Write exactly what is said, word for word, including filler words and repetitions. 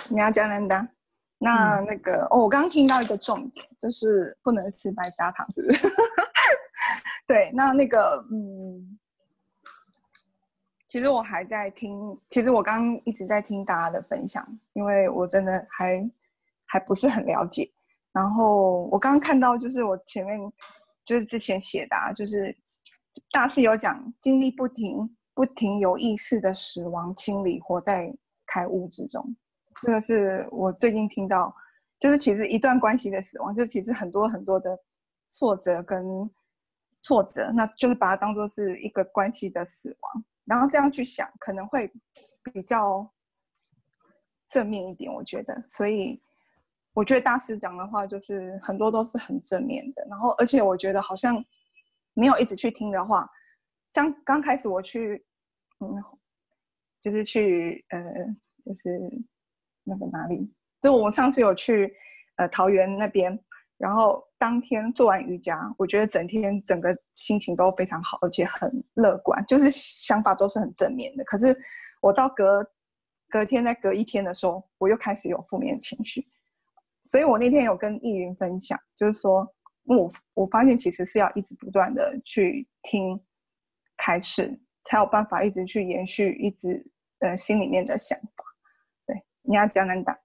你要加拿大。那那个、嗯、哦，我刚刚听到一个重点，就是不能吃白砂糖，是不是？对，那那个嗯，其实我还在听，其实我刚刚一直在听大家的分享，因为我真的还还不是很了解。然后我刚刚看到，就是我前面就是之前写的、啊，就是大师有讲，经历不停不停有意识的死亡清理，活在开悟之中。这个是我最近听到，就是其实一段关系的死亡，就其实很多很多的挫折跟挫折，那就是把它当作是一个关系的死亡，然后这样去想，可能会比较正面一点，我觉得。所以我觉得大师讲的话，就是很多都是很正面的，然后而且我觉得好像没有一直去听的话，像刚开始我去，嗯，就是去呃，就是那个哪里，就我上次有去呃桃园那边，然后当天做完瑜伽，我觉得整天整个心情都非常好，而且很乐观，就是想法都是很正面的。可是我到隔隔天再隔一天的时候，我又开始有负面情绪。所以我那天有跟易云分享，就是说我我发现其实是要一直不断的去听开示，才有办法一直去延续一直呃心里面的想法。对，你要讲难打。